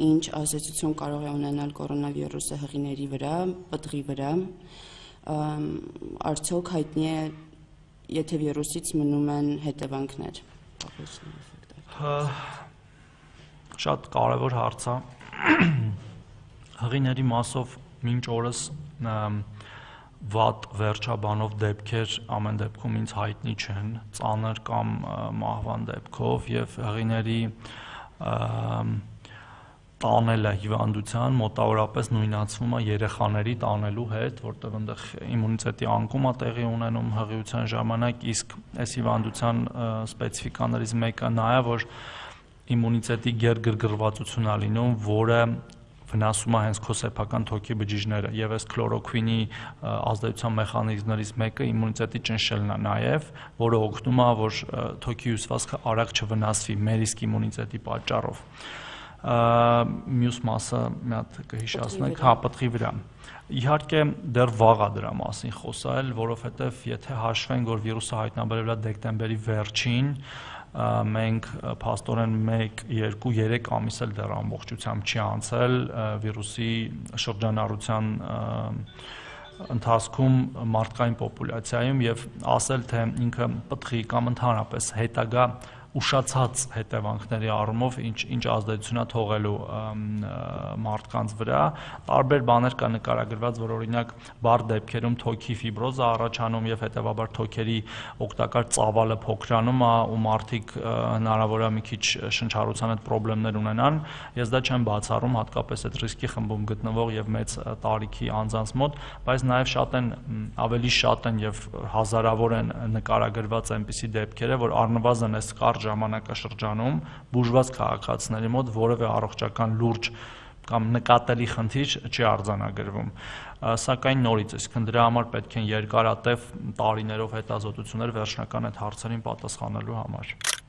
ինչ ազդեցություն կարող է ունենալ կորոնավիրուսը հղիների վրա, պտղի վրա, արդյոք հայտնի է, եթե վիրուսից մնում են հետևանքներ։ Շատ կարևոր հարց է։ Հղիների մասով մինչ օրս վատ վերջաբանով դեպքեր ամեն դեպքում ինձ հայտնի չեն, ծանր կամ մահվան դեպքով, եւ հղիների տանելը հիվանդության մոտավորապես նույնացվում է երեխաների տանելու հետ, որտեղ այնտեղ իմունիտետի անկում է տեղի ունենում հղիության ժամանակ, իսկ այս հիվանդության սպეციფიკաներից մեկը նա է, որ իմունիտետի գերգրգռվածություն է լինում, որը վնասում է հենց քո սեփական թոքի բջիջները, եւ այս քլորոքվինի ազդեցության մեխանիզմներից մեկը իմունիտետի ճնշելն է նաեւ, որը օգնում է, որ թոքի հյուսվածքը արագ չվնասվի մեր իսկ իմունիտետի պատճառով։ Մյուս մասը մի հատ կհիշեցնենք, պտղի վրա։ Իհարկե դեռ վաղ է դրա մասին խոսալ, որովհետեւ եթե հաշվենք, որ վիրուսը հայտնաբերվել է դեկտեմբերի վերջին, մենք փաստորեն 1, 2, 3 ամիս էլ դեռ ամբողջությամբ չի անցել վիրուսի շրջանառության ընթացքում մարդկային պոպուլյացիայում եւ ասել թե ինքը պտղի կամ ընդհանրապես հետագա ուշացած հետևանքների առումով ինչ ազդեցություն է թողելու մարդկանց վրա, տարբեր բաներ կա նկարագրված, որ օրինակ բարդ դեպքերում թոքի ֆիբրոզը առաջանում եւ հետեւաբար թոքերի օգտակար ծավալը փոքրանում է ու մարդիկ հնարավոր է մի քիչ շնչառության հետ խնդիրներ ունենան։ Ես դա չեմ բացառում, հատկապես այդ ռիսկի խմբում գտնվող եւ մեծ տարիքի անձանց մոտ, բայց նաեւ ավելի շատ են եւ հազարավոր են նկարագրված այնպիսի դեպքերը, որ առնվազն այս կարճ ժամանակաշրջանում բուժված քաղաքացիների մոտ որևէ առողջական լուրջ կամ նկատելի խնդիր չի արձանագրվում, սակայն նորից, այսինքն դրա համար պետք են երկարատև տարիներով հետազոտություններ վերջնական այդ հարցերին պատասխանելու համար։